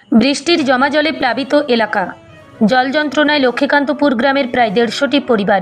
বৃষ্টির জমা জলে প্লাবিত এলাকা, জল যন্ত্রণায় লক্ষ্মীকান্তপুর গ্রামের প্রায় 150টি পরিবার।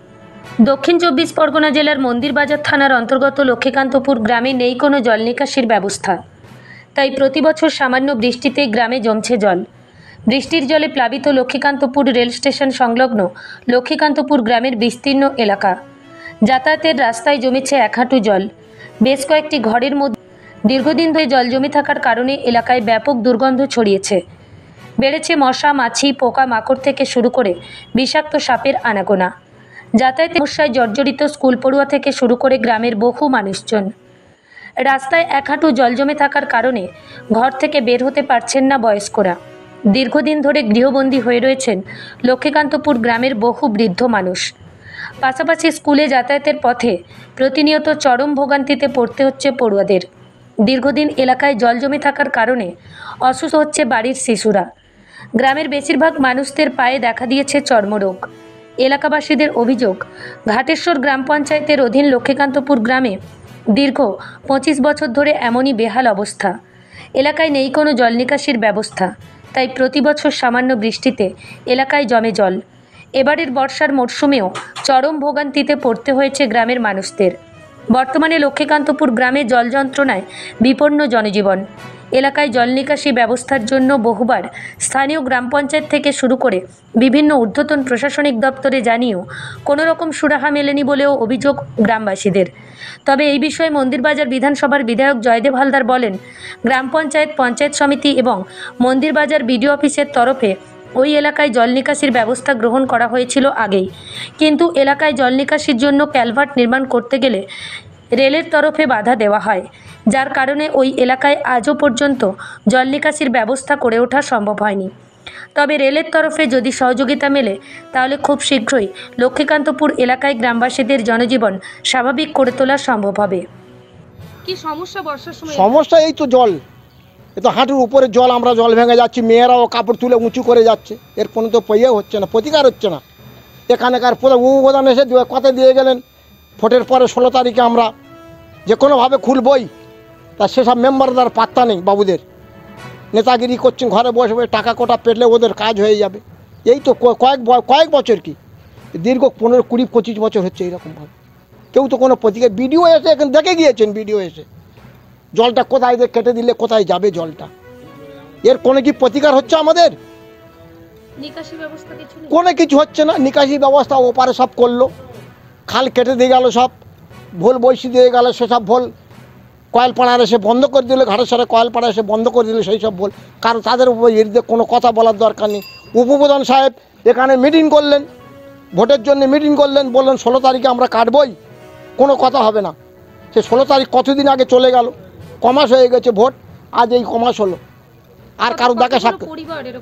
দক্ষিণ 24 পরগনা জেলার মন্দিরবাজার থানার অন্তর্গত লক্ষ্মীকান্তপুর গ্রামে নেই কোনো জল নিকাশির ব্যবস্থা। তাই প্রতি বছর সামান্য বৃষ্টিতে গ্রামে জমছে জল। বৃষ্টির জলে প্লাবিত লক্ষ্মীকান্তপুর রেল স্টেশন সংলগ্ন লক্ষ্মীকান্তপুর গ্রামের বিস্তীর্ণ এলাকা। যাতায়াতের রাস্তায় জমেছে 1 হাঁটু জল। বেশ কয়েকটি ঘরের মধ্যে দীর্ঘদিন ধরে জল জমে থাকার কারণে এলাকায় ব্যাপক দুর্গন্ধ ছড়িয়েছে। বেড়েছে মশা, মাছি, পোকা মাকড় থেকে শুরু করে বিষাক্ত সাপের আনাগোনা। যাতায়াতের সমস্যায় জর্জরিত স্কুল পড়ুয়া থেকে শুরু করে গ্রামের বহু মানুষজন। রাস্তায় 1 হাঁটু জল জমে থাকার কারণে ঘর থেকে বের হতে পারছেন না বয়স্করা। দীর্ঘদিন ধরে গৃহবন্দী হয়ে রয়েছেন লক্ষ্মীকান্তপুর গ্রামের বহু বৃদ্ধ মানুষ। পাশাপাশি স্কুলে যাতায়াতের পথে প্রতিনিয়ত চরম ভোগান্তিতে পড়তে হচ্ছে পড়ুয়াদের। দীর্ঘদিন এলাকায় জল জমে থাকার কারণে অসুস্থ হচ্ছে বাড়ির শিশুরা। গ্রামের বেশিরভাগ মানুষদের পায়ে দেখা দিয়েছে চর্মরোগ। এলাকাবাসীদের অভিযোগ, ঘাটেশ্বর গ্রাম পঞ্চায়েতের অধীন লক্ষ্মীকান্তপুর গ্রামে দীর্ঘ 25 বছর ধরে এমনই বেহাল অবস্থা। এলাকায় নেই কোনো জল নিকাশির ব্যবস্থা। তাই প্রতি বছর সামান্য বৃষ্টিতে এলাকায় জমে জল। এবারের বর্ষার মরশুমেও চরম ভোগান্তিতে পড়তে হয়েছে গ্রামের মানুষদের। বর্তমানে লক্ষ্মীকান্তপুর গ্রামে জল যন্ত্রণায় বিপন্ন জনজীবন। এলাকায় জল নিকাশি ব্যবস্থার জন্য বহুবার স্থানীয় গ্রাম পঞ্চায়েত থেকে শুরু করে বিভিন্ন ঊর্ধ্বতন প্রশাসনিক দপ্তরে জানিয়েও কোনো রকম সুরাহা মেলেনি বলেও অভিযোগ গ্রামবাসীদের। তবে এই বিষয়ে মন্দিরবাজার বিধানসভার বিধায়ক জয়দেব হালদার বলেন, গ্রাম পঞ্চায়েত, পঞ্চায়েত সমিতি এবং মন্দিরবাজার বিডিও অফিসের তরফে ওই এলাকায় জল নিকাশির ব্যবস্থা গ্রহণ করা হয়েছিল আগেই, কিন্তু এলাকায় জল নিকাশির জন্য ক্যালভার্ট নির্মাণ করতে গেলে রেলের তরফে বাধা দেওয়া হয়, যার কারণে ওই এলাকায় আজও পর্যন্ত জল নিকাশির ব্যবস্থা করে ওঠা সম্ভব হয়নি। তবে রেলের তরফে যদি সহযোগিতা মেলে তাহলে খুব শীঘ্রই লক্ষ্মীকান্তপুর এলাকায় গ্রামবাসীদের জনজীবন স্বাভাবিক করে তোলা সম্ভব হবে। কি সমস্যা বর্ষার সময়? সমস্যা এই তো জল, এ তো হাঁটুর উপরে জল, আমরা জল ভেঙে যাচ্ছি, মেয়েরাও কাপড় তুলে উঁচু করে যাচ্ছে, এর কোনো তো ইয়ে হচ্ছে না, প্রতিকার হচ্ছে না। এখানকার উপপ্রধান এসে কথা দিয়ে গেলেন ভোটের পরে 16 তারিখে আমরা যে কোনোভাবে খুলবই, তা সেসব মেম্বারদের পাত্তা নেই। বাবুদের নেতাগিরি করছেন, ঘরে বসে বসে টাকা কোটা পেটলে ওদের কাজ হয়ে যাবে। এই তো কয়েক বছর কি দীর্ঘ 15, 20, 25 বছর হচ্ছে এইরকমভাবে। কেউ তো কোনো প্রতিকার, বিডিও এসে এখানে দেখে গিয়েছেন, বিডিও এসে জলটা কোথায় কেটে দিলে কোথায় যাবে জলটা, এর কোনো কি প্রতিকার হচ্ছে আমাদের? নিকাশি ব্যবস্থা কোনো কিছু হচ্ছে না। নিকাশি ব্যবস্থা ওপারে সব করলো, খাল কেটে দিয়ে গেল, সব ভোল বৈশি দিয়ে গেল, সেসব ভোল কয়েলপাড়ার এসে বন্ধ করে দিল, ঘাটের সাথে কয়েলপাড়া এসে বন্ধ করে দিল সেই সব ভোল। কারণ তাদের উপর এর কোনো কথা বলার দরকার নেই। উপপ্রধান সাহেব এখানে মিটিং করলেন, ভোটের জন্য মিটিং করলেন, বললেন 16 তারিখে আমরা কাটবই, কোনো কথা হবে না। সে 16 তারিখ কতদিন আগে চলে গেল, কমাস হয়ে গেছে ভোট, আজ এই কমাস হলো, আর কারো দেখা সাক্ষাৎ।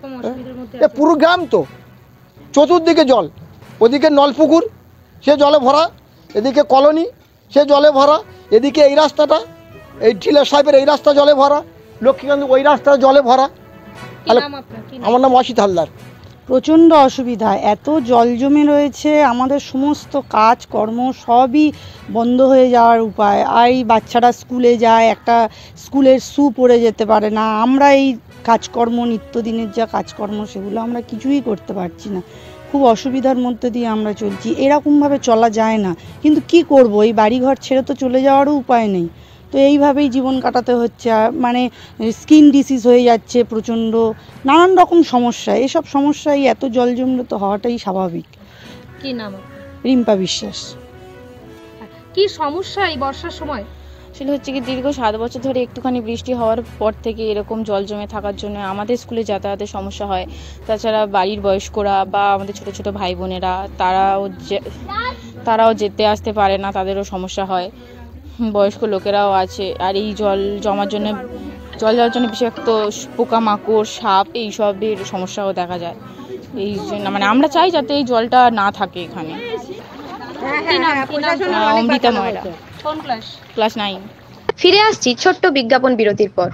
পুরো গ্রাম তো চতুর্দিকে জল, ওদিকে নলপুকুর সে জলে ভরা, এদিকে কলোনি সে জলে ভরা, এদিকে এই রাস্তাটা, এই ঢিলের সাহেবের এই রাস্তা জলে ভরা, লক্ষ্মীকান্ত ওই রাস্তা জলে ভরা। আমার নাম অসিত হালদার। প্রচণ্ড অসুবিধা, এত জল জমে রয়েছে, আমাদের সমস্ত কাজকর্ম সবই বন্ধ হয়ে যাওয়ার উপায়। আর এই বাচ্চারা স্কুলে যায়, একটা স্কুলের শ্যু পরে যেতে পারে না। আমরা এই কাজকর্ম, নিত্যদিনের যা কাজকর্ম, সেগুলো আমরা কিছুই করতে পারছি না। খুব অসুবিধার মধ্যে দিয়ে আমরা চলছি। এরকমভাবে চলা যায় না, কিন্তু কি করব, এই বাড়িঘর ছেড়ে তো চলে যাওয়ারও উপায় নেই। তো এইভাবেই জীবন কাটাতে হচ্ছে। মানে স্কিন ডিসিজ হয়ে যাচ্ছে, প্রচণ্ড নানান রকম সমস্যা। এসব সমস্যায় এত জল জমলে তো হওয়াটাই স্বাভাবিক। কি নাম? রিম্পা বিশ্বাস। কি সমস্যা এই বর্ষার সময়? সেটা হচ্ছে কি, দীর্ঘ 7 বছর ধরে একটুখানি বৃষ্টি হওয়ার পর থেকে এরকম জল জমে থাকার জন্য আমাদের স্কুলে যাতায়াতের সমস্যা হয়। তাছাড়া বাড়ির বয়স্করা বা আমাদের ছোট ছোট ভাই বোনেরা তারাও যেতে আসতে পারে না, তাদেরও সমস্যা হয়। বয়স্ক লোকেরাও আছে। আর এই জল যাওয়ার জন্য বিষাক্ত পোকামাকড়, সাপ, এইসবের সমস্যাও দেখা যায়। এই জন্য মানে আমরা চাই যাতে এই জলটা না থাকে এখানে। অমৃতা ময়রা। কোন ক্লাস? ক্লাস 9। ফিরে আসছি ছোট্ট বিজ্ঞাপন বিরতির পর।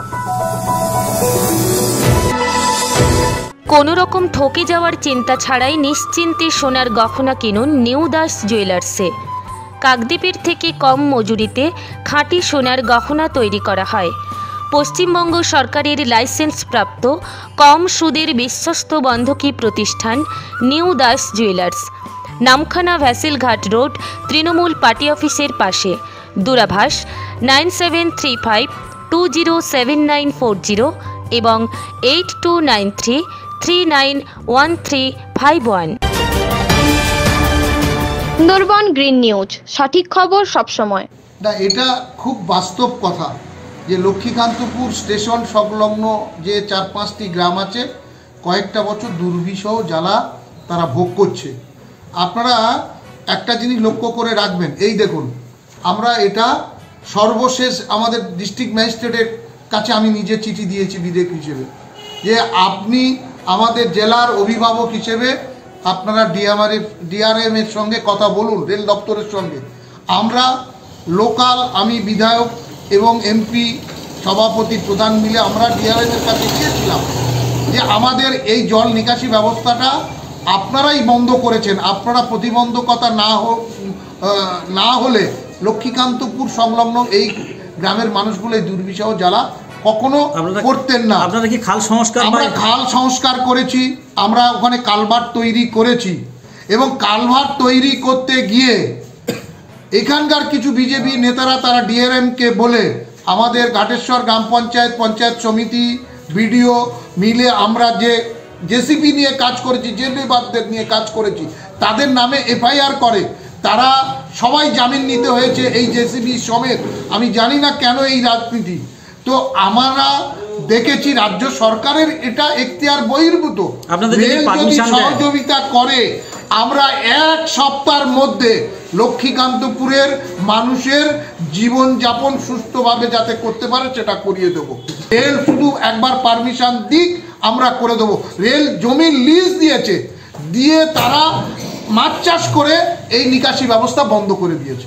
কোনো রকম ঠকে যাওয়ার চিন্তা ছাড়াই নিশ্চিন্তে সোনার গহনা কিনুন নিউ দাস জুয়েলার্সে। কাকদ্বীপের থেকে কম মজুরিতে খাঁটি সোনার গহনা তৈরি করা হয়। পশ্চিমবঙ্গ সরকারের লাইসেন্সপ্রাপ্ত কম সুদের বিশ্বস্ত বন্ধকি প্রতিষ্ঠান New Das Jewellers, Namkhana Vesselghat Road, Trinamool Party অফিসের পাশে। দূরভাষ 9735207940 এবং 8293391351। সুন্দরবন গ্রিন নিউজ, সঠিক খবর সবসময়। না, এটা খুব বাস্তব কথা যে লক্ষ্মীকান্তপুর স্টেশন সংলগ্ন যে 4-5টি গ্রাম আছে, কয়েকটা বছর দুর্বিষহ জ্বালা তারা ভোগ করছে। আপনারা একটা জিনিস লক্ষ্য করে রাখবেন, এই দেখুন, আমরা এটা সর্বশেষ আমাদের ডিস্ট্রিক্ট ম্যাজিস্ট্রেটের কাছে আমি নিজে চিঠি দিয়েছি বিদেক হিসেবে, যে আপনি আমাদের জেলার অভিভাবক হিসেবে আপনারা ডিআরএম এর সঙ্গে কথা বলুন, রেল দপ্তরের সঙ্গে। আমরা লোকাল, আমি বিধায়ক এবং এমপি সভাপতি প্রধান মিলে আমরা ডিআরএম এর কাছে গিয়েছিলাম যে আমাদের এই জল নিকাশি ব্যবস্থাটা আপনারাই বন্ধ করেছেন, আপনারা প্রতিবন্ধকতা না হলে লক্ষ্মীকান্তপুর সংলগ্ন এই গ্রামের মানুষগুলো এই দুর্বিষহ জ্বালা কখনো করতেন না। আপনারা কি খাল সংস্কার? আমরা খাল সংস্কার করেছি, আমরা ওখানে কালভার্ট তৈরি করেছি, এবং কালভার্ট তৈরি করতে গিয়ে এখানকার কিছু বিজেপি নেতারা তারা ডিআরএমকে বলে আমাদের ঘাটেশ্বর গ্রাম পঞ্চায়েত, পঞ্চায়েত সমিতি, বিডিও মিলে আমরা যে জেসিপি নিয়ে কাজ করেছি, যে লেবারদের নিয়ে কাজ করেছি, তাদের নামে এফআইআর করে। তারা সবাই জামিন নিতে হয়েছে, এই জেসিবি সমেত। আমি জানি না কেন এই রাজনীতি। তো আমরা দেখেছি রাজ্য সরকারের এটা এখতিয়ার বহির্ভূত। রেল যদি সহযোগিতা করে, আমরা 1 সপ্তাহের মধ্যে লক্ষ্মীকান্তপুরের মানুষের জীবনযাপন সুস্থভাবে যাতে করতে পারে সেটা করিয়ে দেব। রেল শুধু একবার পারমিশন দিক, আমরা করে দেবো। রেল জমি লিজ দিয়েছে, দিয়ে তারা মাছ চাষ করে এই নিকাশি ব্যবস্থা বন্ধ করে দিয়েছে।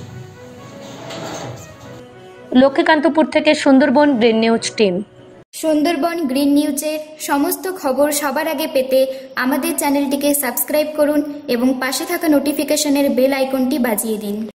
লক্ষ্মীকান্তপুর থেকে Sundarban Green News team. Sundarban Green নিউজের সমস্ত খবর সবার আগে পেতে আমাদের চ্যানেলটিকে সাবস্ক্রাইব করুন এবং পাশে থাকা নোটিফিকেশনের বেল আইকনটি বাজিয়ে দিন।